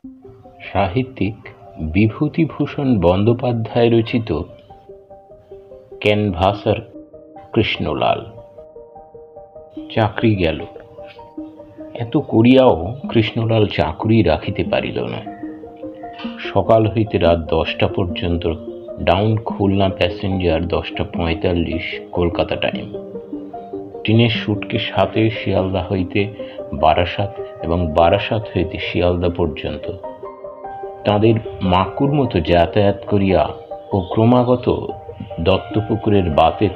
সাহিত্যিক বিভূতিভূষণ বন্দ্যোপাধ্যায় রচিত ক্যানভাসার কৃষ্ণলাল। চাকরি গেল, এত করিয়াও কৃষ্ণলাল চাকরি রাখিতে পারিল না। সকাল হইতে রাত 10টা পর্যন্ত ডাউন খুলনা প্যাসেঞ্জার, 10টা 45 কলকাতা টাইম। ট্রেনের সুটকেস সাথে শিয়ালদা হইতে বারাসাত এবং বারাসাত হইতে শিয়ালদা পর্যন্ত তাঁদের মাকুর মতো যাতায়াত করিয়া ও ক্রমাগত দত্তপুকুরের বাতের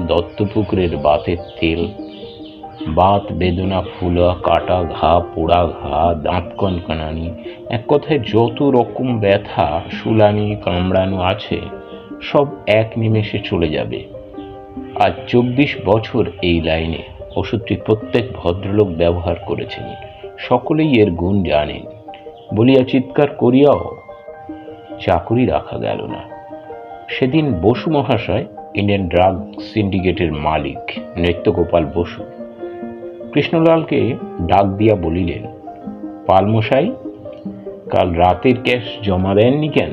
তেল, বাত বেদনা, ফুলা, কাটা ঘা, পোড়া ঘা, দাঁত কনকনানি, এক কথায় যত রকম ব্যথা, শুলানি, কামড়ানো আছে সব এক নিমেষে চলে যাবে। আজ 24 বছর এই লাইনে ওষুধটি প্রত্যেক ভদ্রলোক ব্যবহার করেছেন, সকলেই এর গুণ জানেন বলিয়া চিৎকার করিয়াও চাকরি রাখা গেল না। সেদিন বসু মহাশয়, ইন্ডিয়ান ড্রাগ সিন্ডিকেটের মালিক নৃত্যগোপাল বসু, কৃষ্ণলালকে ডাক দিয়া বলিলেন, পালমশাই, কাল রাতের ক্যাশ জমা দেননি কেন?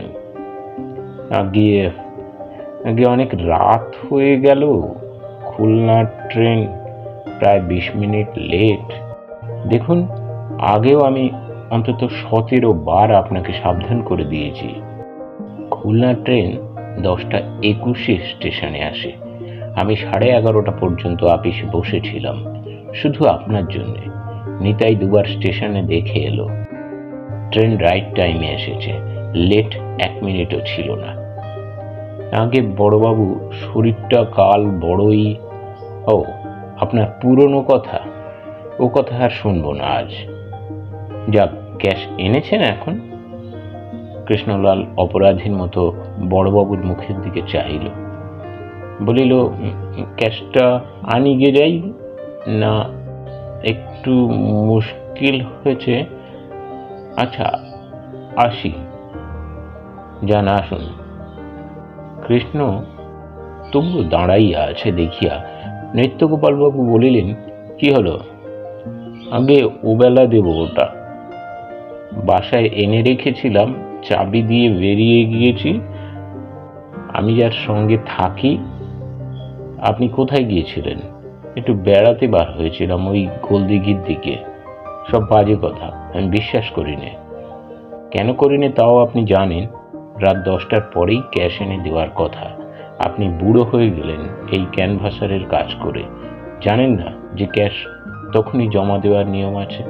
আগে অনেক রাত হয়ে গেল, খুলনা ট্রেন প্রায় 20 মিনিট লেট। দেখুন, আগেও আমি অন্তত 17 বার আপনাকে সাবধান করে দিয়েছি। খুলনা ট্রেন 10টা 21 স্টেশনে আসে। আমি 11:30 পর্যন্ত আপিসে বসেছিলাম শুধু আপনার জন্যে। নিতাই 2বার স্টেশনে দেখে এলো। ট্রেন রাইট টাইমে এসেছে, লেট 1 মিনিটও ছিল না। আগে বড়বাবু, শরীরটা কাল বড়ই। ও, আপনার পুরনো কথা, ও কথা আর শুনবো না আজ। যাক, ক্যাশ এনেছেন এখন? কৃষ্ণলাল অপরাধীর মতো বড়বাবুর মুখের দিকে চাইল, বলিল, ক্যাশটা আনি গে যাই না, একটু মুশকিল হয়েছে। আচ্ছা, আসি। যান, আসুন। কৃষ্ণ তবু দাঁড়াইয়া আছে দেখিয়া নৃত্যগোপালবাবু বলিলেন, কি হলো? আগে ওবেলা দেব, ওটা বাসায় এনে রেখেছিলাম, চাবি দিয়ে বেরিয়ে গিয়েছি। আমি যার সঙ্গে থাকি। আপনি কোথায় গিয়েছিলেন? একটু বেড়াতে বার হয়েছিলাম, ওই গোলদিঘির দিকে। সব বাজে কথা, আমি বিশ্বাস করি না। কেন করি না তাও আপনি জানেন। রাত 10টার পরেই ক্যাশ এনে দেওয়ার কথা। আপনি বুড়ো হয়ে গেলেন এই ক্যানভাসারের কাজ করে। জানেন না যে ক্যাশ তখনই জমা দেওয়ার নিয়ম আছে?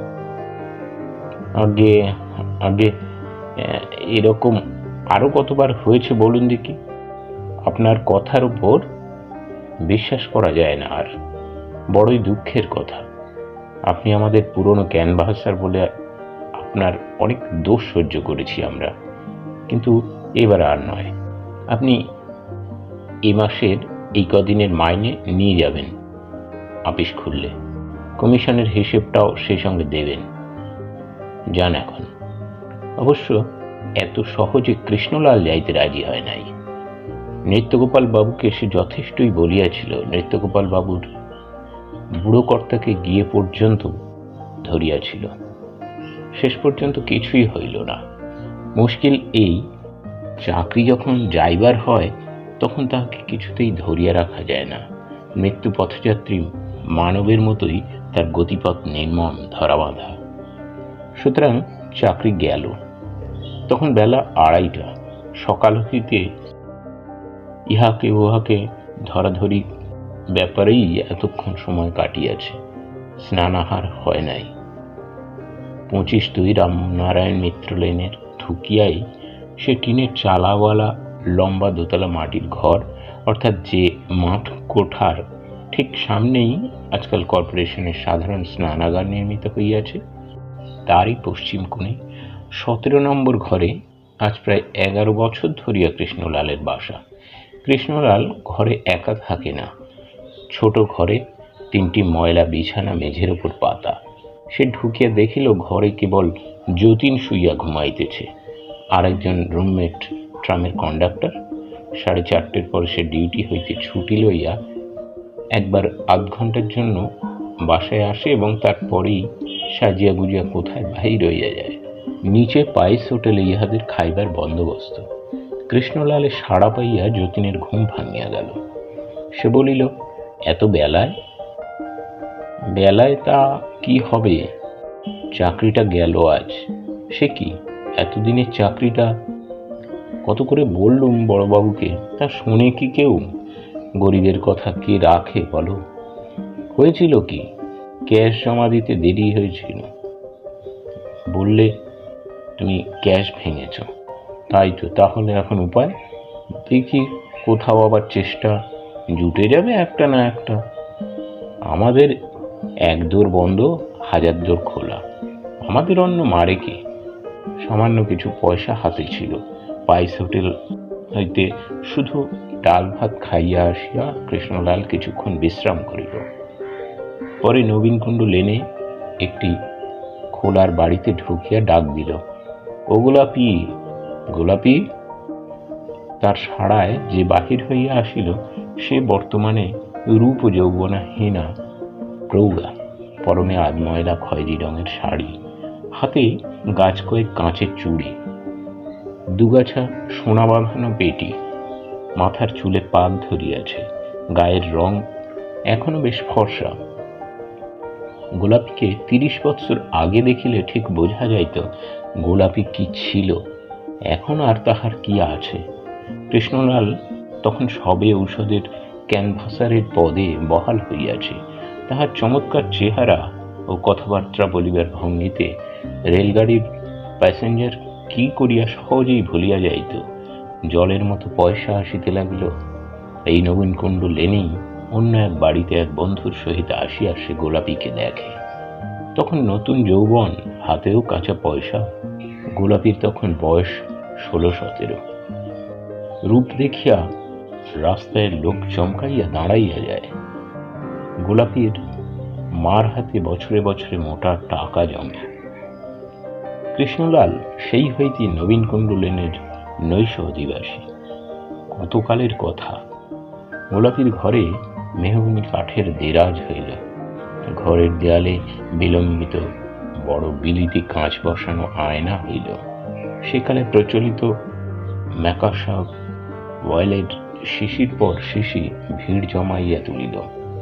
আগে এরকম আরো কতবার হয়েছে বলুন দেখি? আপনার কথার উপর বিশ্বাস করা যায় না আর। বড়ই দুঃখের কথা। আপনি আমাদের পুরনো ক্যানভাসার বলে আপনার অনেক দোষ সহ্য করেছি আমরা, কিন্তু এবার আর নয়। আপনি এ মাসের এই কদিনের মাইনে নিয়ে যাবেন আপিস খুললে। কমিশনের হিসেবটাও সেই সঙ্গে দেবেন। যান এখন। অবশ্য এত সহজে কৃষ্ণলাল যাইতে রাজি হয় নাই। নৃত্যগোপাল বাবুকে সে যথেষ্টই বলিয়াছিল। নৃত্যগোপাল বাবুর বুড়ো কর্তাকে গিয়ে পর্যন্ত ধরিয়াছিল। শেষ পর্যন্ত কিছুই হইল না। মুশকিল এই, চাকরি যখন যাইবার হয় তখন তাকে কিছুতেই ধরিয়া রাখা যায় না। মৃত্যু পথযাত্রী মানবের মতোই তার গতিপথ নির্মম, ধরাবাঁধা। সুতরাং চাকরি গেল। তখন বেলা 2:30। সকাল হইতে ইহাকে উহাকে ধরাধরি ব্যাপারেই এতক্ষণ সময় কাটিয়াছে। স্নানাহার হয় নাই। 25-2 রামনারায়ণ মিত্র লেনের ঢুকিয়াই সে টিনের চালাওয়ালা লম্বা দোতলা মাটির ঘর, অর্থাৎ যে মাঠ কোঠার ঠিক সামনেই আজকাল কর্পোরেশনের সাধারণ স্নানাগার নির্মিত হইয়াছে, তারই পশ্চিম কোণে 17 নম্বর ঘরে আজ প্রায় 11 বছর ধরিয়া কৃষ্ণলালের বাসা। কৃষ্ণলাল ঘরে একা থাকে না। ছোট ঘরে 3টি ময়লা বিছানা মেঝের উপর পাতা। সে ঢুকিয়া দেখিল ঘরে কেবল যতীন শুইয়া ঘুমাইতেছে। আর একজন রুমমেট, ট্রামের কন্ডাক্টর। 4:30 পরে সে ডিউটি হইতে ছুটি লইয়া একবার আধ ঘন্টার জন্য বাসায় আসে এবং তারপরেই সাজিয়া গুজিয়া কোথায় বাহির হইয়া যায়। নিচে পাইস হোটেলে ইহাদের খাইবার বন্দোবস্ত। কৃষ্ণলালের সাড়া পাইয়া যতীনের ঘুম ভাঙিয়া গেল। সে বলিল, এত বেলায়? বেলায় তা কি হবে, চাকরিটা গেল আজ। সে কি, এতদিনের চাকরিটা? কত করে বললুম বড়বাবুকে, তা শুনে কি কেউ? গরিবের কথা কে রাখে বলো? হয়েছিল কি, ক্যাশ জমা দিতে দেরি হয়েছিল। বললে তুমি ক্যাশ ভেঙেছ। তাই তো, তাহলে এখন উপায়? দেখি কোথাও আবার চেষ্টা জুটে যাবে একটা না একটা। আমাদের এক দোর বন্ধ, হাজার দোর খোলা। আমাদের অন্য মারে কি? সামান্য কিছু পয়সা হাতে ছিল। পাইস হোটেল হইতে শুধু ডাল ভাত খাইয়া আসিয়া কৃষ্ণলাল কিছুক্ষণ বিশ্রাম করিল। পরে নবীনকুণ্ডু লেনে একটি খোলার বাড়িতে ঢুকিয়া ডাক দিল, ও গোলাপি, গোলাপি। তার সাড়ায় যে বাহির হইয়া আসিল সে বর্তমানে রূপ যৌবনাহীনা প্রৌঢ়া, পরনে আধময়লা খয়েরি রঙের শাড়ি, হাতে গাছ কয়েক কাঁচের চুড়ি, দুগাছা সোনা বাঁধানো পেটি, মাথার চুলে পাক ধরিয়াছে, গায়ের রং এখনো বেশ ফর্সা। গোলাপিকে 30 বৎসর আগে দেখিলে ঠিক বোঝা যাইত গোলাপি কি ছিল, এখন আর তাহার কি আছে। কৃষ্ণলাল তখন সবে ঔষধের ক্যানভাসারের পদে বহাল হইয়াছে। তাহার চমৎকার চেহারা ও কথাবার্তা বলিবার ভঙ্গিতে রেলগাড়ির প্যাসেঞ্জার কি করিয়া সহজেই ভুলিয়া যাইত। জলের মতো পয়সা আসিতে লাগিল। এই নবীনকুণ্ডু লেনেই অন্য এক বাড়িতে এক বন্ধুর সহিত আসিয়া সে গোলাপিকে দেখে। তখন নতুন যৌবন, হাতেও কাঁচা পয়সা। গোলাপির তখন বয়স 16-17। রূপ দেখিয়া রাস্তায় লোক চমকাইয়া দাঁড়াইয়া যায়। গোলাপির মার হাতে বছরে বছরে মোটা টাকা জমে। কৃষ্ণলাল সেই হইতে নবীনকুণ্ডু লেনের নৈশ অধিবাসী। কতকালের কথা। গোলাপির ঘরে মেহগনি কাঠের দেরাজ হইল। ঘরের দেয়ালে বিলম্বিত বড় বিলিতি কাঁচ বসানো আয়না হইল। সেকালে প্রচলিত ম্যাকাশা ওয়াইলের শিশির পর শিশি ভিড় জমাইয়া তুলিল।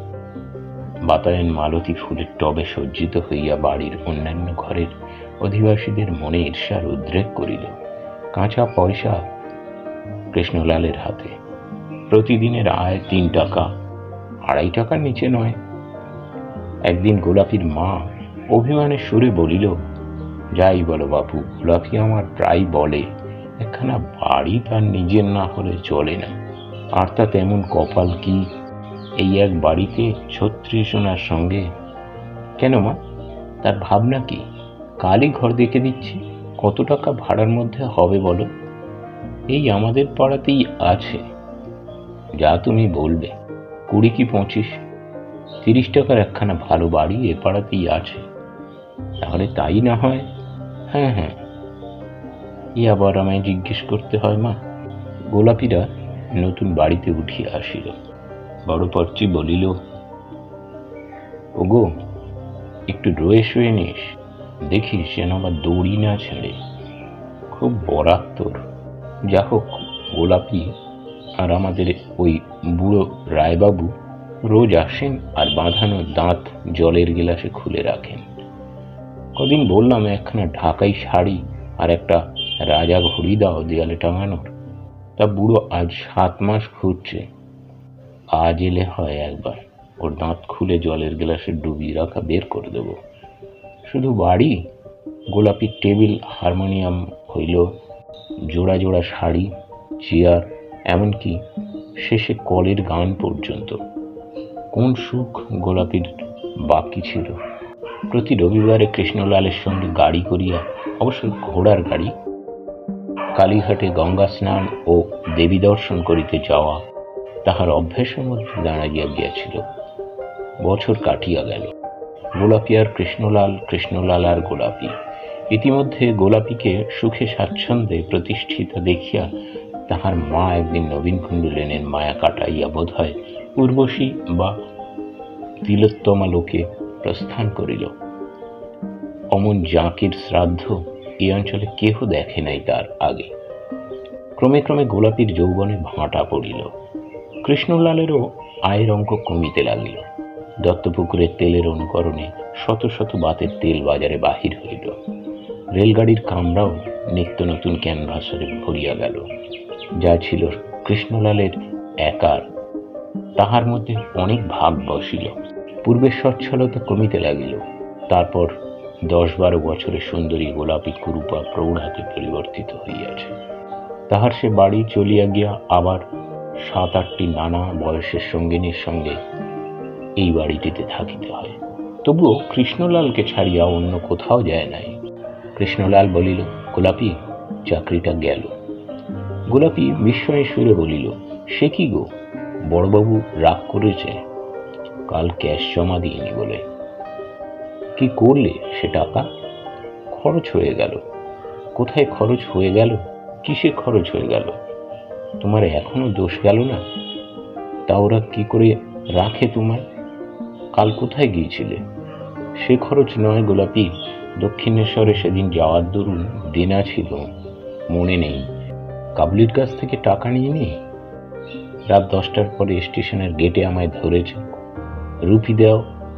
বাতায়ন মালতী ফুলের টবে সজ্জিত হইয়া বাড়ির অন্যান্য ঘরের অধিবাসীদের মনে ঈর্ষার উদ্রেক করিল। কাঁচা পয়সা কৃষ্ণলালের হাতে। প্রতিদিনের আয় 3 টাকা, 2.5 টাকার নিচে নয়। একদিন গোলাপির মা অভিমানের সুরে বলিল, যাই বলো বাপু, গোলাপি আমার প্রায় বলে একখানা বাড়ি তার নিজের না হলে চলে না। আর তা তেমন কপাল কি, এই এক বাড়িতে 36 জনার সঙ্গে। কেন মা, তার ভাবনা কি? কালই ঘর দেখে দিচ্ছি। কত টাকা ভাড়ার মধ্যে হবে বলো? এই আমাদের পাড়াতেই আছে, যা তুমি বলবে। 20 কি 25, 30 টাকার একখানা ভালো বাড়ি এ পাড়াতেই আছে। তাহলে তাই না হয়? হ্যাঁ হ্যাঁ, ই আবার আমায় জিজ্ঞেস করতে হয় মা। গোলাপিরা নতুন বাড়িতে উঠিয়া আসিল। বড় পর্চি বলিল, ওগো, একটু রয়ে শুয়ে নিস, দেখিস যেন আবার দড়ি না ছেড়ে। খুব বরাত তোর। যা হোক, গোলাপি আর আমাদের ওই বুড়ো রায়বাবু রোজ আসেন আর বাঁধানো দাঁত জলের গেলাসে খুলে রাখেন। কদিন বললাম একখানা ঢাকাই শাড়ি আর একটা রাজা ঘড়ি দাও দেয়ালে টাঙানোর। তা বুড়ো আজ 7 মাস ঘুরছে। আজ এলে হয় একবার, ওর দাঁত খুলে জলের গেলাসে ডুবিয়ে রাখা বের করে দেব। শুধু বাড়ি, গোলাপির টেবিল, হারমোনিয়াম হইল, জোড়া জোড়া শাড়ি, চেয়ার, এমনকি শেষে কলের গান পর্যন্ত। কোন সুখ গোলাপির বাকি ছিল। প্রতি রবিবারে কৃষ্ণলালের সঙ্গে গাড়ি করিয়া, অবশ্য ঘোড়ার গাড়ি, কালীঘাটে গঙ্গা স্নান ও দেবী দর্শন করিতে যাওয়া তাহার অভ্যাসের মধ্যে দাঁড়াইয়া গিয়াছিল। বছর কাটিয়া গেল। গোলাপি আর কৃষ্ণলাল, কৃষ্ণলাল আর গোলাপি। ইতিমধ্যে গোলাপিকে সুখে স্বাচ্ছন্দ্যে প্রতিষ্ঠিত দেখিয়া তাহার মা একদিন নবীনকুণ্ডু লেনের মায়া কাটাইয়া বোধহয় উর্বশী বা তিলোত্তমা লোকে প্রস্থান করিল। অমন জাঁকির শ্রাদ্ধ এই অঞ্চলে কেহ দেখে নাই তার আগে। ক্রমে ক্রমে গোলাপির যৌবনে ভাঁটা পড়িল। কৃষ্ণলালেরও আয়ের অঙ্ক কমিতে লাগিল। দত্তপুকুরের তেলের অনুকরণে শত শত বাতের তেল বাজারে বাহির হইল। রেলগাড়ির কামরাও নিত্য নতুন ক্যানভাসরে ভরিয়া গেল। যা ছিল কৃষ্ণলালের একার, তাহার মধ্যে অনেক ভাগ বসিল। পূর্বের সচ্ছলতা কমিতে লাগিল। তারপর 10-12 বছরের সুন্দরী গোলাপী কুরুপা প্রৌঢ়াতে পরিবর্তিত হইয়াছে। তাহার সে বাড়ি চলিয়া গিয়া আবার 7-8টি নানা বয়সের সঙ্গিনীর সঙ্গে এই বাড়িটিতে থাকিতে হয়। তবুও কৃষ্ণলালকে ছাড়িয়া অন্য কোথাও যায় নাই। কৃষ্ণলাল বলিল, গোলাপি, চাকরিটা গেল। গোলাপি বিস্ময়ে সুরে বলিল, সে কি গো, বড়বাবু রাগ করেছে? কাল ক্যাশ জমা দিইনি বলে। কি করলে সে টাকা? খরচ হয়ে গেল। কোথায় খরচ হয়ে গেল? কিসে খরচ হয়ে গেল? তোমার এখনো দোষ গেল না? তা ওরা কি করে রাখে তোমায়? কাল কোথায় গিয়েছিলে? সে খরচ নয় গোলাপি, দক্ষিণেশ্বরে সেদিন যাওয়ার দরুন দেনা ছিল, মনে নেই? কাবলির কাছ থেকে টাকা নিয়ে নি। রাত 10টার পরে স্টেশনের গেটে আমায় ধরেছে, রুপি দাও।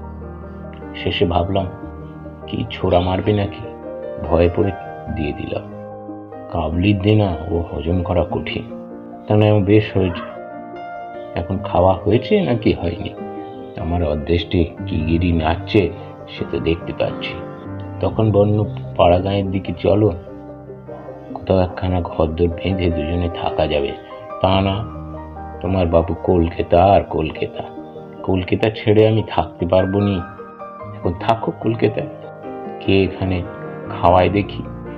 শেষে ভাবলাম কি ছোড়া মারবে নাকি, ভয়ে পড়ে দিয়ে দিলাম। কাবলির দেনা ও হজম করা কঠিন। তা নয় বেশ হয়েছে। এখন খাওয়া হয়েছে নাকি হয়নি? আমার অদৃষ্টে কি গিরি নাচছে সে তো দেখতে পাচ্ছি। তখন বন্য পাড়া গাঁয়ের দিকে চলো, কোথাও একখানা ঘরদোর বেঁধে দুজনে থাকা যাবে। তা না, তোমার বাবু কলকাতা আর কলকাতা। কলকাতা ছেড়ে আমি থাকতে পারবো নি। এখন থাকো কলকাতায়, কে এখানে খাওয়ায় দেখি।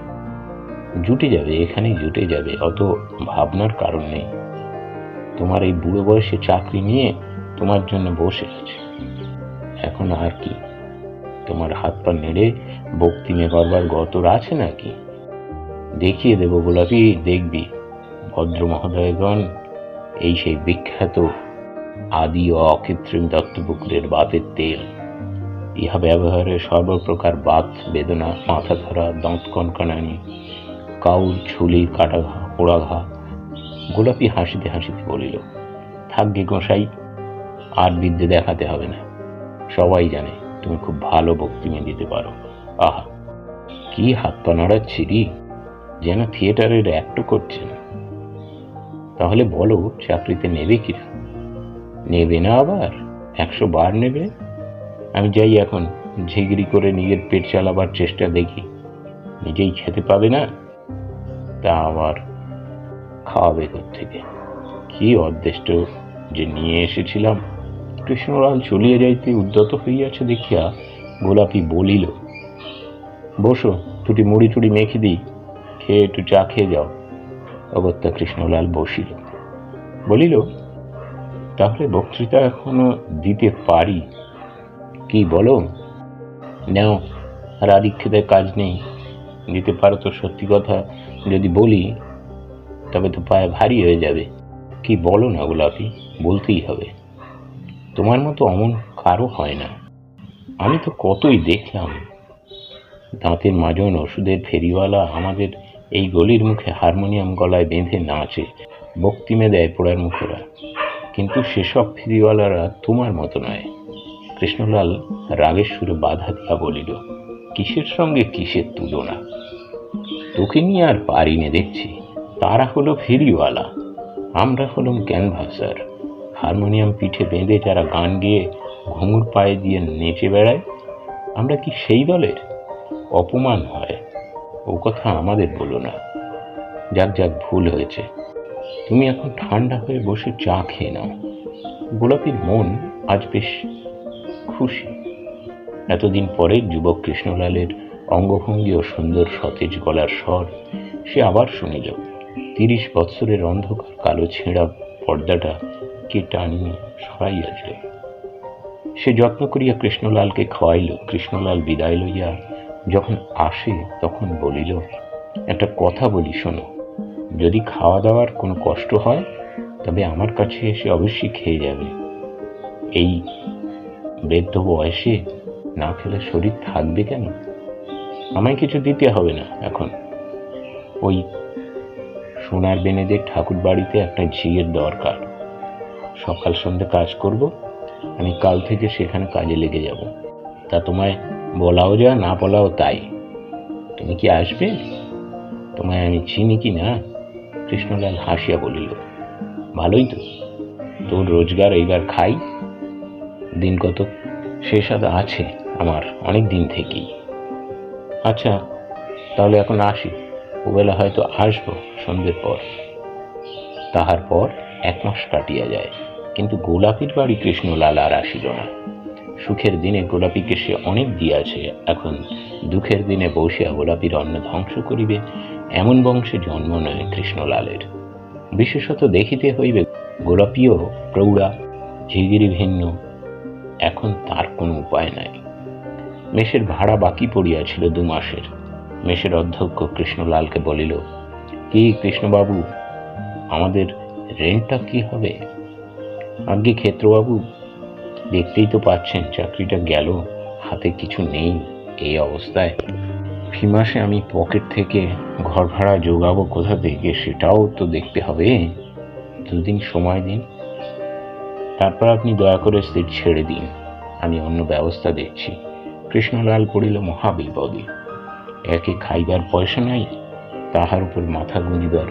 জুটে যাবে, এখানেই জুটে যাবে, অত ভাবনার কারণ নেই। তোমার এই বুড়ো বয়সে চাকরি নিয়ে তোমার জন্য বসে আছে। এখন আর কি, তোমার হাত পা নেড়ে বক্তিমে করবার গতর আছে নাকি? দেখিয়ে দেব গোলাপি, দেখবি। ভদ্র মহোদয়গণ, এই সেই বিখ্যাত আদি ও অকৃত্রিম দত্তপুকুরের বাতের তেল। ইহা ব্যবহারে সর্বপ্রকার বাত বেদনা, মাথা ধরা, দাঁত কনকনানি, কাউর ছুলি, কাটা ঘা, পোড়া ঘা। গোলাপি হাসিতে হাসিতে বলিল, থাকবে গোসাই, আর বিদ্যে দেখাতে হবে না। সবাই জানে তুমি খুব ভালো বক্তিমে দিতে পারো। আহা, কি হাত পা নাড়াচ্ছিরি, যেন থিয়েটারের অ্যাক্টও করছে না। তাহলে বলো, চাকরিতে নেবে কিনা? নেবে না আবার? 100 বার নেবে। আমি যাই এখন, ঝিগড়ি করে নিজের পেট চালাবার চেষ্টা দেখি। নিজেই খেতে পাবে না, তা আবার খাওয়াবে থেকে? কি অদৃষ্ট যে নিয়ে এসেছিলাম। কৃষ্ণলাল চলিয়া যাইতে উদ্যত হইয়াছে দেখিয়া গোলাপি বলিল, বসো, দুটি মুড়ি টুড়ি মেখে দিই, খেয়ে একটু চা খেয়ে যাও। অগত্যা কৃষ্ণলাল বসিল। বলিল, তাহলে বক্তৃতা এখনো দিতে পারি? কি বলো? নাও, আর আদিক্ষেতের কাজ নেই। দিতে পারো তো সত্যি কথা যদি বলি, তবে তো পায়ে ভারী হয়ে যাবে। কি বলো না গোলাপি, বলতেই হবে। তোমার মতো অমন কারো হয় না। আমি তো কতই দেখলাম। দাঁতের মাজন ওষুধের ফেরিওয়ালা আমাদের এই গলির মুখে হারমোনিয়াম গলায় বেঁধে নাচে, বক্তিমে দেয় পোড়ার মুখেরা। কিন্তু সেসব ফেরিওয়ালারা তোমার মতো নয়। কৃষ্ণলাল রাগের সুরে বাধা দিয়া বলিল, কিসের সঙ্গে কিসের তুলনা? তোকে নিয়ে আর পারিনে দেখছি। তারা হলো ফেরিওয়ালা, আমরা হলাম ক্যানভাসার। হারমোনিয়াম পিঠে বেঁধে যারা গান গেয়ে ঘুঙুর পায়ে দিয়ে নেচে বেড়ায়, আমরা কি সেই দলের? অপমান হয়। ও কথা আমাদের বলো না। যাক যাক, ভুল হয়েছে। তুমি এখন ঠান্ডা হয়ে বসে চা খেয়ে নাও। গোলাপির মন আজ বেশ খুশি। এতদিন পরে যুবক কৃষ্ণলালের অঙ্গভঙ্গি ও সুন্দর সতেজ গলার স্বর সে আবার শুনিল। 30 বৎসরের অন্ধকার কালো ছেঁড়া পর্দাটা কে টানিয়ে সরাইয়া দিল। সে যত্ন করিয়া কৃষ্ণলালকে খাওয়াইল। কৃষ্ণলাল বিদায় লইয়া যখন আসে তখন বলিল, একটা কথা বলি শোনো, যদি খাওয়া দাওয়ার কোনো কষ্ট হয় তবে আমার কাছে এসে অবশ্যই খেয়ে যাবে। এই বৃদ্ধ বয়সে না খেলে শরীর থাকবে কেন? আমায় কিছু দিতে হবে না এখন। ওই সোনার বেনেদের ঠাকুর বাড়িতে একটা ঝিয়ের দরকার। সকাল সন্ধ্যে কাজ করব, আমি কাল থেকে সেখানে কাজে লেগে যাব। তা তোমায় বলাও যা, না বলাও তাই। তুমি কি আসবে? তোমায় আমি চিনি কি না? কৃষ্ণলাল হাসিয়া বলিল, ভালোই তো, তোর রোজগার এইবার খাই। দিন কত শেষ আছে আমার, অনেক দিন থেকেই। আচ্ছা, তাহলে এখন আসি, ওবেলা হয়তো আসবো সন্ধ্যের পর। তাহার পর 1 মাস কাটিয়া যায়, কিন্তু গোলাপির বাড়ি কৃষ্ণলাল আর আসিল না। সুখের দিনে গোলাপিকে সে অনেক দিয়াছে, এখন দুঃখের দিনে বসিয়া গোলাপির অন্ন ধ্বংস করিবে, এমন বংশে জন্ম নয় কৃষ্ণলালের। বিশেষত দেখিতে হইবে গোলাপিও প্রৌঢ়া, ঝিগিরি ভিন্ন। এখন তার কোনো উপায় নাই। মেসের ভাড়া বাকি পড়িয়াছিল 2 মাসের। মেসের অধ্যক্ষ কৃষ্ণলালকে বলিল, কি কৃষ্ণবাবু, আমাদের রেন্টটা কি হবে? আজ্ঞে ক্ষেত্রবাবু, দেখতেই তো পাচ্ছেন চাকরিটা গেল, হাতে কিছু নেই। এই অবস্থায় ফি মাসে আমি পকেট থেকে ঘর ভাড়া জোগাবো কোথা থেকে, সেটাও তো দেখতে হবে। 2 দিন সময় দিন, তারপর আপনি দয়া করে সিট ছেড়ে দিন, আমি অন্য ব্যবস্থা দেখছি। কৃষ্ণলাল পড়িল মহাবিপদে। একে খাইবার পয়সা নাই, তাহার উপর মাথা গুঁজিবার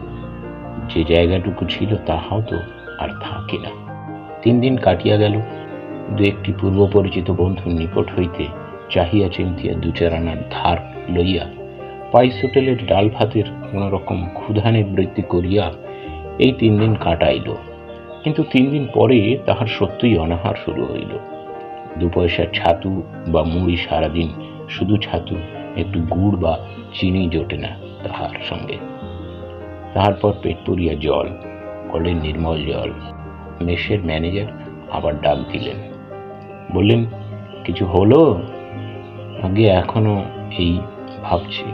যে জায়গাটুকু ছিল তাহাও তো আর থাকে না। 3 দিন কাটিয়া গেল। 2-1টি পূর্ব পরিচিত বন্ধুর নিকট হইতে চাহিয়া চিন্তিয়া 2-4 আনার ধার লইয়া পাইস হোটেলের ডাল ভাতের কোন রকম ক্ষুধা নিবৃত্তি করিয়া এই 3 দিন কাটাইল। কিন্তু 3 দিন পরে তাহার সত্যই অনাহার শুরু হইল। 2 পয়সার ছাতু বা মুড়ি সারাদিন, শুধু ছাতু, একটু গুড় বা চিনি জোটে না তাহার সঙ্গে। তাহার পর পেট পুরিয়া জল, কলের নির্মল জল। মেসের ম্যানেজার আবার ডাক দিলেন, বললেন, কিছু হলো? আগে এখনো এই ভাবছি।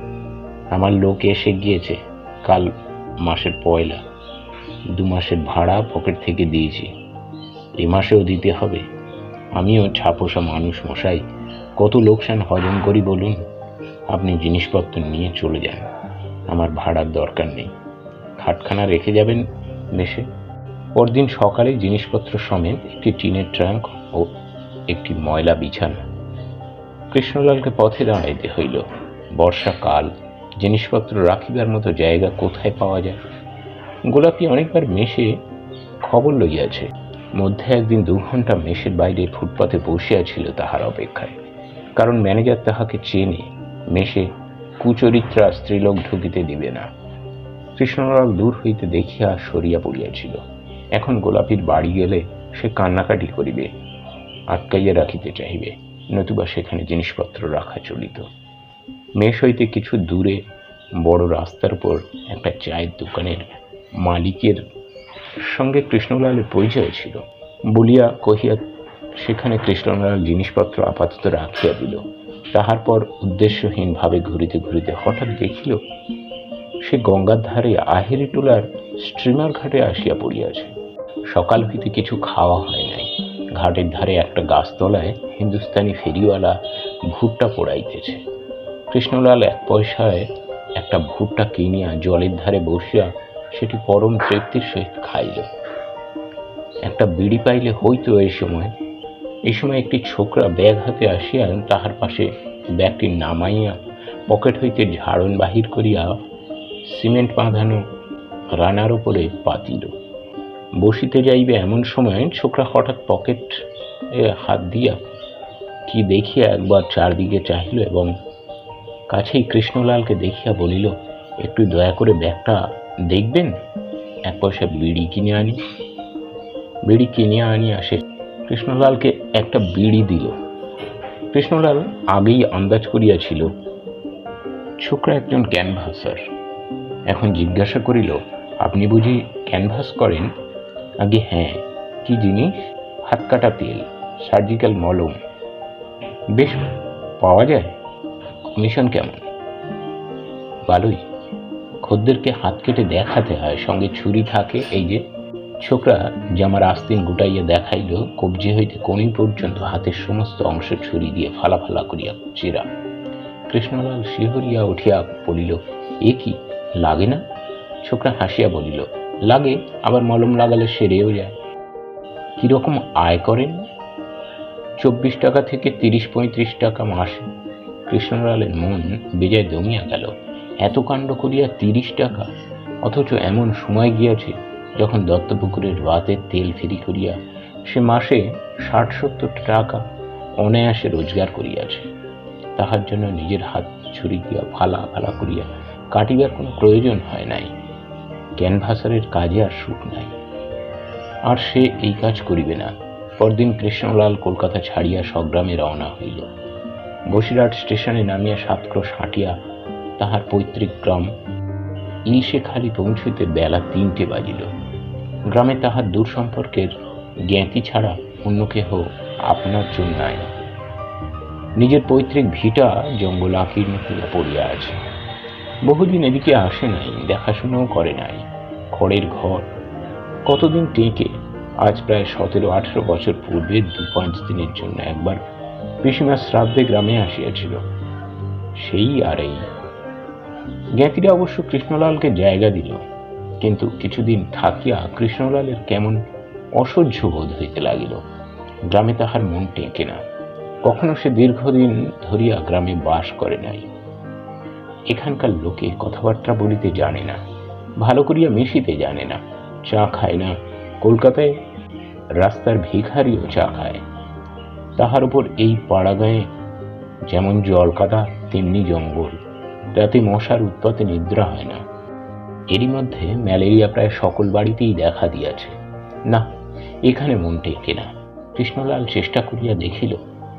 আমার লোক এসে গিয়েছে, কাল মাসের পয়লা। 2 মাসের ভাড়া পকেট থেকে দিয়েছি, এ মাসেও দিতে হবে। আমিও ছাপোষা মানুষ মশাই, কত লোকসান হজম করি বলুন। আপনি জিনিসপত্র নিয়ে চলে যান, আমার ভাড়ার দরকার নেই। খাটখানা রেখে যাবেন মেসে। পরদিন সকালে জিনিসপত্র সমেত একটি টিনের ট্রাঙ্ক ও একটি ময়লা বিছানা। কৃষ্ণলালকে পথে দাঁড়াইতে হইল। বর্ষাকাল, জিনিসপত্র রাখিবার মতো জায়গা কোথায় পাওয়া যায়? গোলাপি অনেকবার মেসে খবর লইয়াছে। মধ্যে একদিন 2 ঘন্টা মেসের বাইরে ফুটপাতে বসিয়াছিল তাহার অপেক্ষায়, কারণ ম্যানেজার তাহাকে চেনে। মেসে কুচরিত্রা স্ত্রীলোক ঢুকিতে দিবে না। কৃষ্ণলাল দূর হইতে দেখিয়া সরিয়া পড়িয়াছিল। এখন গোলাপির বাড়ি গেলে সে কান্নাকাটি করিবে, আটকাইয়া রাখিতে চাহিবে, নতুবা সেখানে জিনিসপত্র রাখা চলিত। মেস হইতে কিছু দূরে বড় রাস্তার উপর একটা চায়ের দোকানের মালিকের সঙ্গে কৃষ্ণলালের পরিচয় ছিল বলিয়া কহিয়া সেখানে কৃষ্ণলাল জিনিসপত্র আপাতত রাখিয়া দিল। তাহার পর উদ্দেশ্যহীন ভাবে ঘুরিতে ঘুরিতে হঠাৎ দেখিল সে গঙ্গার ধারে আহেরি টোলার স্ট্রিমার ঘাটে আসিয়া পড়িয়াছে। সকাল হইতে কিছু খাওয়া হয় নাই। ঘাটের ধারে একটা গাছতলায় হিন্দুস্তানি ফেরিওয়ালা ভুট্টা পোড়াইতেছে। কৃষ্ণলাল 1 পয়সায় একটা ভুট্টা কিনিয়া জলের ধারে বসিয়া সেটি পরম তৃপ্তির সহিত খাইল। একটা বিড়ি পাইলে হইতো। এই সময় একটি ছোকরা ব্যাগ হাতে আসিয়া তাহার পাশে ব্যাগটি নামাইয়া পকেট হইতে ঝাড়ন বাহির করিয়া সিমেন্ট বাঁধানো রানার উপরে পাতিল। বসিতে যাইবে এমন সময় ছোকরা হঠাৎ পকেট হাত দিয়া কি দেখিয়া একবার চারদিকে চাহিল এবং কাছেই কৃষ্ণলালকে দেখিয়া বলিল, একটু দয়া করে ব্যাগটা দেখবেন, 1 পয়সা বিড়ি কিনে আনি। বিড়ি কিনে আনিয়া সে কৃষ্ণলালকে একটা বিড়ি দিল। কৃষ্ণলাল আগেই আন্দাজ করিয়াছিল ছোকরা একজন ক্যানভাসার। এখন জিজ্ঞাসা করিল, আপনি বুঝি ক্যানভাস করেন? আগে হ্যাঁ। কি জিনিস? হাত কাটা তেল, সার্জিক্যাল মলম। বেশ পাওয়া যায়? কমিশন কেমন? ভালোই। খদ্দেরকে হাত কেটে দেখাতে হয়, সঙ্গে ছুরি থাকে। এই যে। ছোকরা জামার আস্তিন গুটাইয়া দেখাইল, কবজি হইতে কণি পর্যন্ত হাতের সমস্ত অংশ ছুরি দিয়ে ফালা ফালা করিয়া চেরা। কৃষ্ণলাল শিহরিয়া উঠিয়া বলিল, এ কি, লাগে না? ছোকরা হাসিয়া বলিল, লাগে, আবার মলম লাগালে সেরেও যায়। কিরকম আয় করেন? 24 টাকা থেকে 30-35 টাকা মাসে। কৃষ্ণলালের মন বেজায় দমিয়া গেল। এত কাণ্ড করিয়া 30 টাকা, অথচ এমন সময় গিয়াছে যখন দত্তপুকুরের বাতের তেল ফেরি করিয়া সে মাসে 60-70 টাকা অনায়াসে রোজগার করিয়াছে। তাহার জন্য নিজের হাত ছুরি দিয়া ফালা ফালা করিয়া কাটিবার কোনো প্রয়োজন হয় নাই। ক্যানভাসারের কাজে আর সুখ নাই। আর সে এই কাজ করিবে না। পরদিন কৃষ্ণলাল কলকাতা ছাড়িয়া স্বগ্রামে রওনা হইল। বসিরহাট স্টেশনে নামিয়া 7 ক্রোশ হাঁটিয়া তাহার পৈতৃক গ্রাম ইলিশেখালি পৌঁছিতে বেলা 3টে বাজিল। গ্রামে তাহার দূর সম্পর্কের জ্ঞাতি ছাড়া অন্য কেহ আপনার জন্য নাই। নিজের পৈতৃক ভিটা জঙ্গল আকীর্ণ হইয়া পড়িয়া আছে। বহুদিন এদিকে আসে নাই, দেখাশোনাও করে নাই। খড়ের ঘর কতদিন টেকে। আজ প্রায় 17-18 বছর পূর্বে 2-5 দিনের জন্য একবার পিসিমার শ্রাদ্ধে গ্রামে আসিয়াছিল। সেই আর এই। জ্ঞাতিরা অবশ্য কৃষ্ণলালকে জায়গা দিল, কিন্তু কিছুদিন থাকিয়া কৃষ্ণলালের কেমন অসহ্য বোধ হইতে লাগিল। গ্রামে তাহার মন টেকে না। কখনো সে দীর্ঘদিন ধরিয়া গ্রামে বাস করে নাই। এখানকার লোকে কথাবার্তা বলিতে জানে না, ভালো করিয়া মিশিতে জানে না, চা খায় না। কলকাতায় রাস্তার ভিখারিও চা খায়। তাহার উপর এই পাড়াগাঁয়ে যেমন জলকাদা তেমনি জঙ্গল, রাতে মশার উৎপাতে নিদ্রা হয় না। এরই মধ্যে ম্যালেরিয়া প্রায় সকল বাড়িতেই দেখা দিয়াছে। না, এখানে মন টেকে না। কৃষ্ণলাল চেষ্টা করিয়া দেখিল,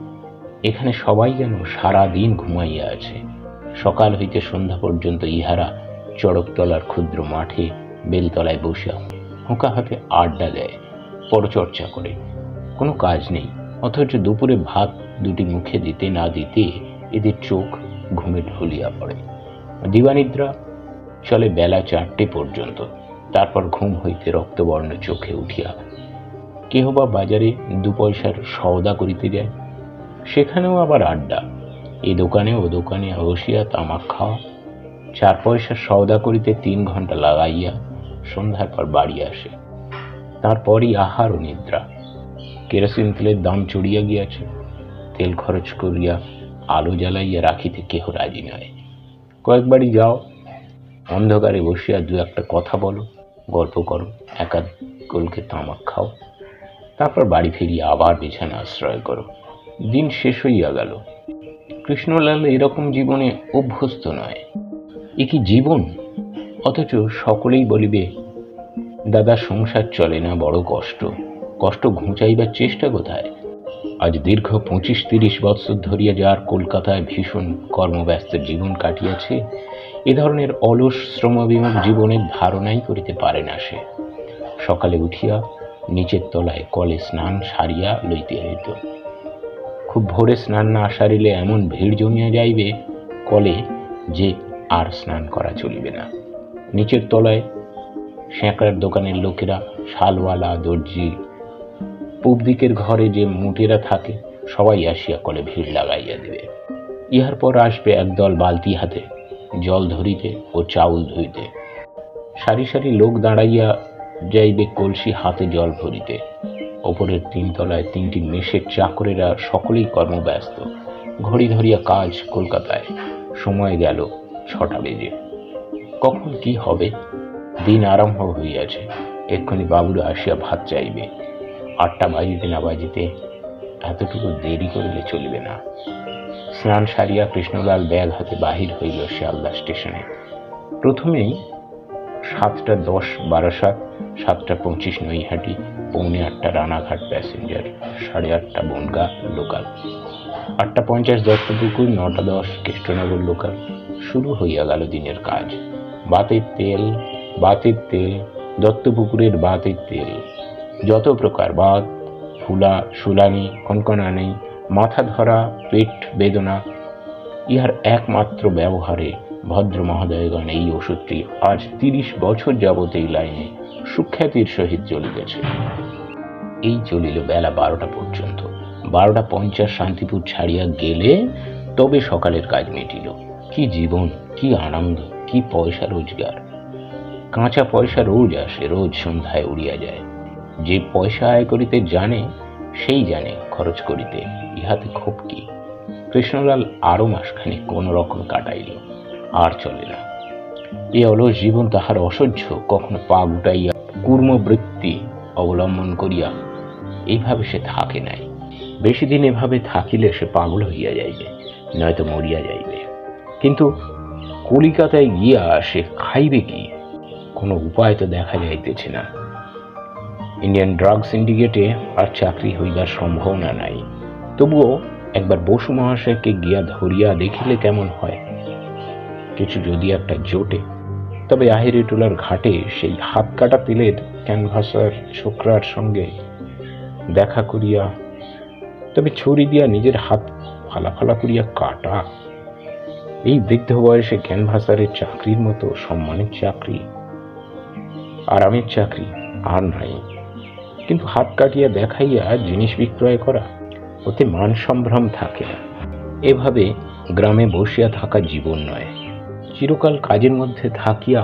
এখানে সবাই যেন সারা দিন ঘুমাইয়া আছে। সকাল হইতে সন্ধ্যা পর্যন্ত ইহারা চড়কতলার ক্ষুদ্র মাঠে বেলতলায় বসিয়া হুঁকা হাতে আড্ডা দেয়, পরচর্চা করে। কোনো কাজ নেই, অথচ দুপুরে ভাত দুটি মুখে দিতে না দিতে এদের চোখ ঘুমে ঢলিয়া পড়ে। দিবানিদ্রা চলে বেলা 4টে পর্যন্ত। তারপর ঘুম হইতে রক্তবর্ণ চোখে উঠিয়া কেহ বা বাজারে 2 পয়সার সওদা করিতে যায়, সেখানেও আবার আড্ডা। এই দোকানে ও দোকানে বসিয়া তামাক খাওয়া। 4 পয়সার সওদা করিতে 3 ঘন্টা লাগাইয়া সন্ধ্যার পর বাড়ি আসে। তারপরই আহার ও নিদ্রা। কেরোসিন তেলের দাম চড়িয়া গিয়াছে। তেল খরচ করিয়া আলো জ্বালাইয়া রাখিতে কেহ রাজি নয়। কয়েকবারই যাও, অন্ধকারে বসিয়া 2-1টা কথা বলো, গল্প করো, একাধ গোলকে তামাক খাও, তারপর বাড়ি ফিরিয়া আবার বিছানা আশ্রয় করো। দিন শেষ হইয়া গেল। কৃষ্ণলাল এরকম জীবনে অভ্যস্ত নয়। এ কি জীবন? অথচ সকলেই বলিবে, দাদা সংসার চলে না, বড় কষ্ট। কষ্ট ঘুচাইবার চেষ্টা কোথায়? আজ দীর্ঘ 25-30 বৎসর ধরিয়া যার কলকাতায় ভীষণ কর্মব্যস্ত জীবন কাটিয়াছে, এ ধরনের অলস শ্রমবিমুখ জীবনের ধারণাই করিতে পারে না সে। সকালে উঠিয়া নিচের তলায় কলে স্নান সারিয়া লইতে হইত। খুব ভোরে স্নান না সারিলে এমন ভিড় জমিয়া যাইবে কলে যে আর স্নান করা চলিবে না। নিচের তলায় স্যাঁকড়ার দোকানের লোকেরা, শালওয়ালা, দর্জি, পূব দিকের ঘরে যে মুটেরা থাকে, সবাই আসিয়া কলে ভিড় লাগাইয়া দিবে। ইহার পর আসবে একদল বালতি হাতে জল ধরিতে ও চাউল ধুইতে। সারি সারি লোক দাঁড়াইয়া যাইবে কলসি হাতে জল ভরিতে। ওপরের 3 তলায় 3টি মেষের চাকরেরা সকলেই কর্মব্যস্ত। ঘড়ি ধরিয়া কাজ কলকাতায়। সময় গেল 6টা বেজে। কখন কি হবে? দিন আরম্ভ হইয়াছে। এক্ষুনি বাবুরা আসিয়া ভাত চাইবে। 8টা বাজিতে না বাজিতে এতটুকু দেরি করিলে চলিবে না। স্নান সারিয়া কৃষ্ণলাল ব্যাগ হাতে বাহির হইল শিয়ালদা স্টেশনে। প্রথমেই 7:10 Barasat, 7:25 Naihati, 7:45 Ranaghat passenger, 8:30 Bangaon local, 8:50 Duttapukur, 9:10 Krishnanagar local. শুরু হইয়া গেল দিনের কাজ। বাতের তেল, বাতের তেল, দত্তপুকুরের বাতের তেল। যত প্রকার বাত, ফুলা, শুলানি, কনকনানি, মাথা ধরা, পেট বেদনা, ইহার একমাত্র ব্যবহারে ভদ্র মহোদয়গণ এই ওষুধটি আজ 30 বছর যাবত এই লাইনে সুখ্যাতির সহিত চলিতেছে। এই চলিল বেলা 12টা পর্যন্ত। 12:50 শান্তিপুর ছাড়িয়া গেলে তবে সকালের কাজ মিটিল। কি জীবন, কি আনন্দ, কি পয়সা রোজগার। কাঁচা পয়সা রোজ আসে, রোজ সন্ধ্যায় উড়িয়া যায়। যে পয়সা আয় করিতে জানে সেই জানে খরচ করিতে, ইহাতে ক্ষোভ কি। কৃষ্ণলাল আরো মাসখানিক কোন রকম কাটাইল, আর চলে না। এই অলস জীবন তাহার অসহ্য। কখনো পা গুটাইয়া কূর্মবৃত্তি অবলম্বন করিয়া এইভাবে সে থাকে নাই। বেশি দিন এভাবে থাকিলে সে পাগল হইয়া যাইবে, নয়তো মরিয়া যাইবে। কিন্তু কলিকাতায় গিয়া সে খাইবে কি, কোনো উপায় তো দেখা যাইতেছে না। ইন্ডিয়ান ড্রাগ সিন্ডিকেটে আর চাকরি হইবার সম্ভাবনা নাই। তবুও একবার বসু মহাশয়কে গিয়া ধরিয়া দেখিলে কেমন হয়। কিছু যদি একটা জোটে, তবে আহিরি টোলার ঘাটে সেই হাত কাটা তেলের ক্যানভাসার ছোকরার সঙ্গে দেখা করিয়া, তবে ছুরি দিয়া নিজের হাত ফালা ফালা করিয়া কাটা। এই বৃদ্ধ বয়সে ক্যানভাসারের চাকরির মতো সম্মানের চাকরি, আরামের চাকরি আর নাই। কিন্তু হাত কাটিয়া দেখাইয়া জিনিস বিক্রয় করা, ওতে মান সম্ভ্রম থাকে না। এভাবে গ্রামে বসিয়া থাকা জীবন নয়। চিরকাল কাজের মধ্যে থাকিয়া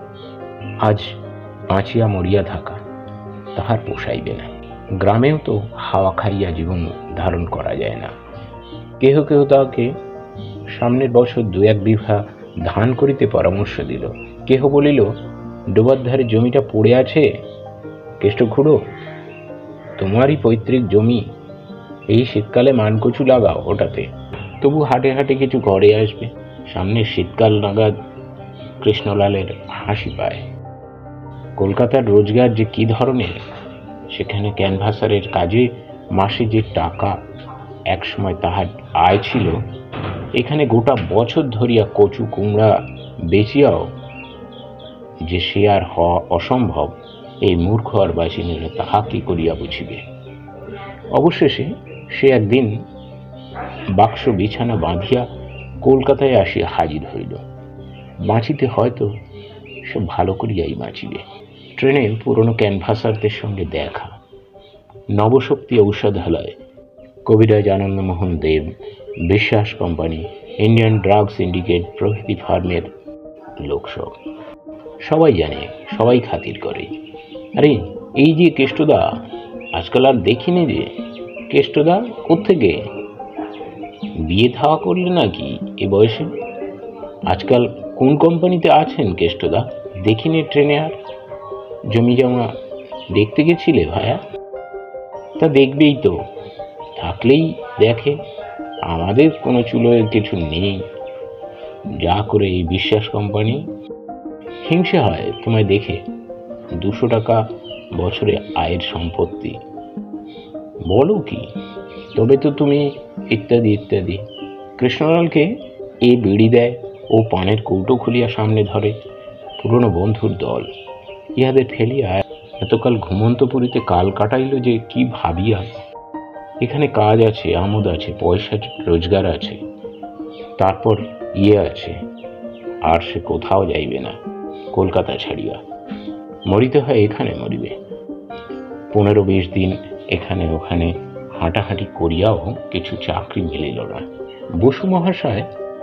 আজ বাঁচিয়া মরিয়া থাকা, তাহার পোষাইবে না। গ্রামেও তো হাওয়া খাইয়া জীবন ধারণ করা যায় না। কেহ কেহ তাকে সামনের বছর 2-1 বিঘা ধান করিতে পরামর্শ দিল। কেহ বলিল, ডোবার ধারে জমিটা পড়ে আছে, কেষ্ট খুঁড়ো, তোমারই পৈতৃক জমি, এই শীতকালে মানকচু লাগাও ওটাতে, তবু হাটে হাটে কিছু ঘরে আসবে। সামনে শীতকাল নাগাদ কৃষ্ণলালের হাসি পায়। কলকাতার রোজগার যে কি ধরনের, সেখানে ক্যানভাসারের কাজে মাসে যে টাকা একসময় তাহার আয় ছিল, এখানে গোটা বছর ধরিয়া কচু কুমড়া বেচিয়াও যে সে আর হওয়া অসম্ভব, এই মূর্খ আর বাসিনীরা তাহা কি করিয়া বুঝিবে। অবশেষে সে একদিন বাক্স বিছানা বাঁধিয়া কলকাতায় আসিয়া হাজির হইল। বাঁচিতে হয়তো সে ভালো করিয়াই বাঁচিবে। ট্রেনে পুরনো ক্যানভাসারদের সঙ্গে দেখা, নবশক্তি ঔষধালয়, কবিরাজ আনন্দমোহন দেব, বিশ্বাস কোম্পানি, ইন্ডিয়ান ড্রাগ সিন্ডিকেট প্রভৃতি ফার্মের লোকসব সবাই জানে, সবাই খাতির করে। আরে এই যে কেষ্টদা, আজকাল আর দেখিনি যে। কেষ্টদা কোত্থেকে, বিয়ে থাওয়া করলে নাকি এ বয়সে? আজকাল কোন কোম্পানিতে আছেন কেষ্টদা? দেখিনি ট্রেনে। আর জমি জমা দেখতে গেছিলে ভায়া? তা দেখবেই তো, থাকলেই দেখে। আমাদের কোনো চুলোয় কিছু নেই। যা করে এই বিশ্বাস কোম্পানি, হিংসে হয় তোমায় দেখে। 200 টাকা বছরে আয়ের সম্পত্তি, বলো কি? তবে তো তুমি ইত্যাদি ইত্যাদি। কৃষ্ণলালকে এ বিড়ি দেয়, ও পানের কৌটো খুলিয়া সামনে ধরে। পুরনো বন্ধুর দল, ইহাদের ফেলিয়া এতকাল ঘুমন্তপুরীতে কাল কাটাইল যে কি ভাবিয়া। এখানে কাজ আছে, আমোদ আছে, পয়সা রোজগার আছে, তারপর আছে, আর সে কোথাও যাইবে না কলকাতা ছাড়িয়া। মরিতে হয় এখানে মরিবে। 15-20 দিন এখানে ওখানে হাঁটাহাঁটি করিয়াও কিছু চাকরি মিলিল না। বসু মহাশয়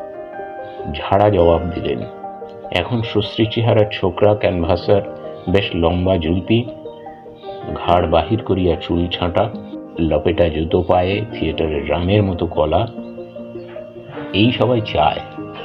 ঝাড়া জবাব দিলেন। এখন সুশ্রী চেহারার ছোকরা ক্যানভাসার, বেশ লম্বা জুলপি, ঘাড় বাহির করিয়া চুল ছাঁটা, লপেটা জুতো পায়ে, থিয়েটারের রামের মতো গলা, এই সবাই চায়।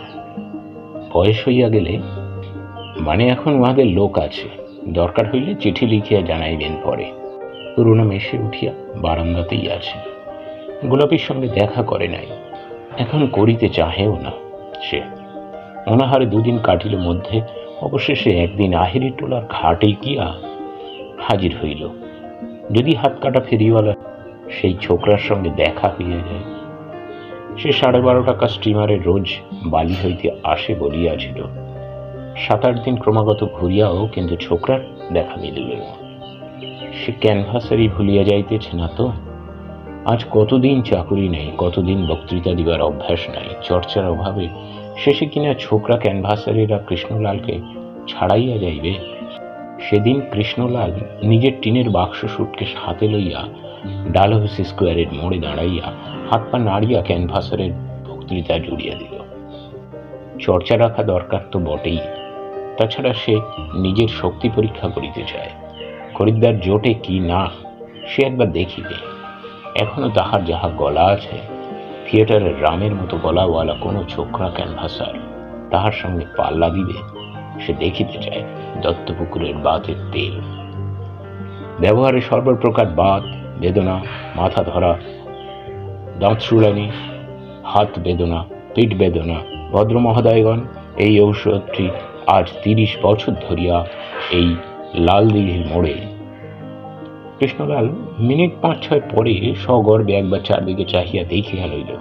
বয়স হইয়া গেলে, মানে এখন উহাদের লোক আছে, দরকার হইলে চিঠি লিখিয়া জানাইবেন পরে। পুরনো মেশে উঠিয়া বারান্দাতেই আছে। গোলাপির সঙ্গে দেখা করে নাই, এখন করিতে চাহেও না সে। অনাহারে 2 দিন কাটিল। মধ্যে অবশেষে একদিন আহিরি টোলার ঘাটে গিয়া হাজির হইল। যদি হাত কাটা ফেরিওয়ালা সেই ছোকরার সঙ্গে দেখা হইয়া যায়। সে 12.5 টাকা স্টিমারে রোজ বালি হইতে আসে বলিয়াছিল। 7-8 দিন ক্রমাগত ঘুরিয়াও কিন্তু ছোকরার দেখা মিলিল না। সে ক্যানভাসারই ভুলিয়া যাইতেছে না তো। আজ কতদিন চাকুরি নেই, কতদিন বক্তৃতা দিবার অভ্যাস নাই, চর্চার অভাবে শেষে কিনা ছোকরা ক্যানভাসারেরা কৃষ্ণলালকে ছাড়াইয়া যাইবে। সেদিন কৃষ্ণলাল নিজের টিনের বাক্স সুটকেস হাতে লইয়া ডালহৌসি স্কোয়ারের মোড়ে দাঁড়াইয়া হাত পা নাড়িয়া ক্যানভাসারের বক্তৃতা জুড়িয়ে দিল। চর্চা রাখা দরকার তো বটেই, তাছাড়া সে নিজের শক্তি পরীক্ষা করিতে চায়। খরিদ্দার জোটে কি না সে একবার দেখিবে। এখনো তাহার যাহা গলা আছে, থিয়েটারের রামের মতো গলাওয়ালা কোনো ছোকরা ক্যানভাসার তাহার সঙ্গে পাল্লা দিবে সে দেখিতে চায়। দত্তপুকুরের বাতের তেল ব্যবহারে সর্বপ্রকার বাত বেদনা, মাথা ধরা, দাঁত শুলানি, হাত বেদনা, পিঠ বেদনা। ভদ্র মহোদয়গণ, এই ঔষধটি আজ 30 বছর ধরিয়া এই লাল দিঘির মোড়ে। কৃষ্ণলাল মিনিট 5-6 পরে সগর্বে একবার চারদিকে চাহিয়া দেখিয়া লইল।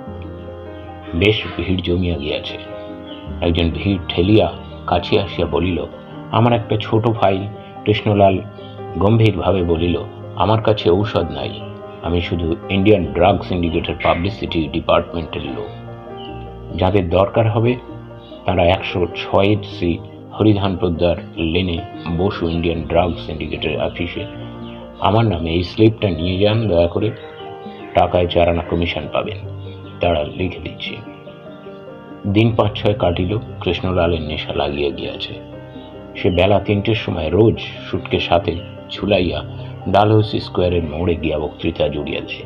বেশ ভিড় জমিয়া গিয়াছে। একজন ভিড় ঠেলিয়া কাছে আসিয়া বলিল, আমার একটা ছোট ফাইল। কৃষ্ণলাল গম্ভীরভাবে বলিল, আমার কাছে ঔষধ নাই, আমি শুধু ইন্ডিয়ান ড্রাগ সিন্ডিকেটের পাবলিসিটি ডিপার্টমেন্টের লোক। যাদের দরকার হবে তারা 106 হরিধান পোদ্দার লেনে বসু ইন্ডিয়ান ড্রাগ সিন্ডিকেটের অফিসে আমার নামে এই স্লিপটা নিয়ে যান দয়া করে, টাকায় 4 আনা কমিশন পাবেন। তারা লিখে দিচ্ছি। দিন 5-6 কাটিল। কৃষ্ণলালের নেশা লাগিয়া গিয়াছে। সে বেলা 3টের সময় রোজ সুটকে সাথে ঝুলাইয়া ডালহৌসি স্কোয়ারের মোড়ে গিয়া বক্তৃতা জুড়িয়া দেয়।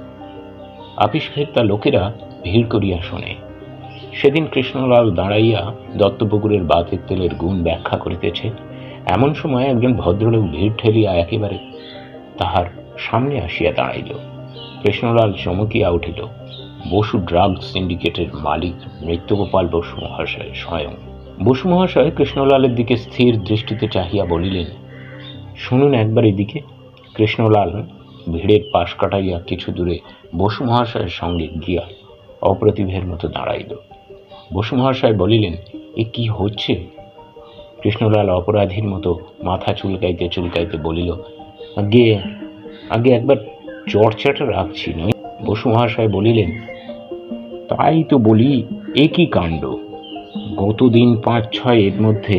আপিস ফেরতা লোকেরা ভিড় করিয়া শোনে। সেদিন কৃষ্ণলাল দাঁড়াইয়া দত্তপুকুরের বাতের তেলের গুণ ব্যাখ্যা করিতেছে। এমন সময় একজন ভদ্রলোক ভিড় ঠেলিয়া একেবারে তাহার সামনে আসিয়া দাঁড়াইল। কৃষ্ণলাল চমকিয়া উঠিল। বসু ড্রাগ সিন্ডিকেটের মালিক নৃত্যগোপাল বসু মহাশয় স্বয়ং। বসু মহাশয় কৃষ্ণলালের দিকে স্থির দৃষ্টিতে চাহিয়া বলিলেন, শুনুন একবার এদিকে। কৃষ্ণলাল ভিড়ের পাশ কাটাইয়া কিছু দূরে বসু মহাশয়ের সঙ্গে গিয়া অপ্রতিভের মতো দাঁড়াইল। বসু মহাশয় বলিলেন, এ কি হচ্ছে? কৃষ্ণলাল অপরাধীর মতো মাথা চুলকাইতে চুলকাইতে বলিল, আগে একবার চর্চাটা রাখছি নয়। বসু মহাশয় বলিলেন, তাই তো বলি, এ কি কাণ্ড! গতদিন 5-6 এর মধ্যে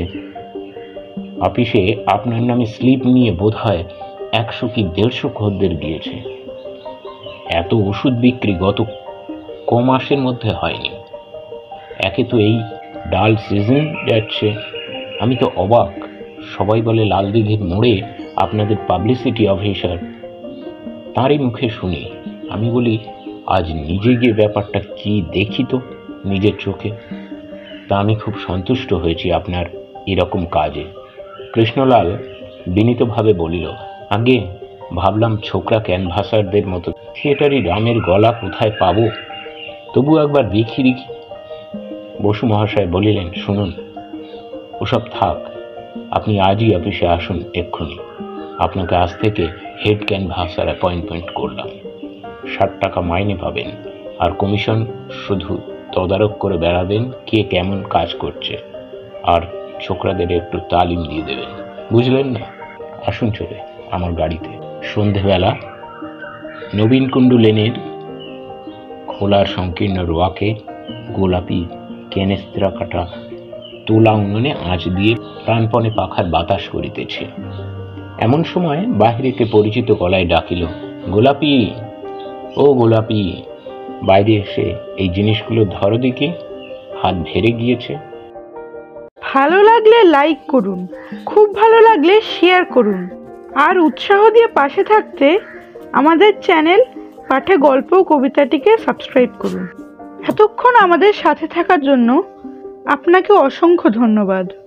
অফিসে আপনার নামে স্লিপ নিয়ে বোধ হয় 100 কি 150 খদ্দের গিয়েছে। এত ওষুধ বিক্রি গত মাসের মধ্যে হয়নি। একে তো এই ডাল সিজন যাচ্ছে। আমি তো অবাক। সবাই বলে লাল দিঘির মোড়ে আপনাদের পাবলিসিটি অফিসার, তাঁরই মুখে শুনি। আমি বলি, আজ নিজে গিয়ে ব্যাপারটা কি দেখি তো নিজের চোখে। তা আমি খুব সন্তুষ্ট হয়েছি আপনার এরকম কাজে। কৃষ্ণলাল বিনীতভাবে বলিল, আগে ভাবলাম ছোকরা ক্যানভাসারদের মতো থিয়েটারি রামের গলা কোথায় পাবো, তবু একবার দেখি। বসু মহাশয় বলিলেন, শুনুন, ওসব থাক, আপনি আজই অফিসে আসুন এক্ষুনি। আপনাকে আজ থেকে হেড ক্যানভাসার অ্যাপয়েন্টমেন্ট করলাম। 60 টাকা মাইনে পাবেন, আর কমিশন শুধু তদারক করে বেড়াবেন কে কেমন কাজ করছে, আর ছোকরাদের একটু তালিম দিয়ে দেবেন, বুঝলেন না? আসুন চলে আমার গাড়িতে। সন্ধেবেলা নবীন কুণ্ডু লেনের খোলার সংকীর্ণ রোয়াকে গোলাপি কেনেস্ত্রা কাটা তোলা উনুনে আঁচ দিয়ে প্রাণপণে পাখার বাতাস করিতেছে। এমন সময় বাহিরেতে পরিচিত গলায় ডাকিল, গোলাপি, ও গোলাপি, বাইরে এসে এই জিনিসগুলো ধরো দিকে, হাত ভেরে গিয়েছে। ভালো লাগলে লাইক করুন, খুব ভালো লাগলে শেয়ার করুন, আর উৎসাহ দিয়ে পাশে থাকতে আমাদের চ্যানেল পাঠে গল্প ও কবিতাটিকে সাবস্ক্রাইব করুন। এতক্ষণ আমাদের সাথে থাকার জন্য আপনাকে অসংখ্য ধন্যবাদ।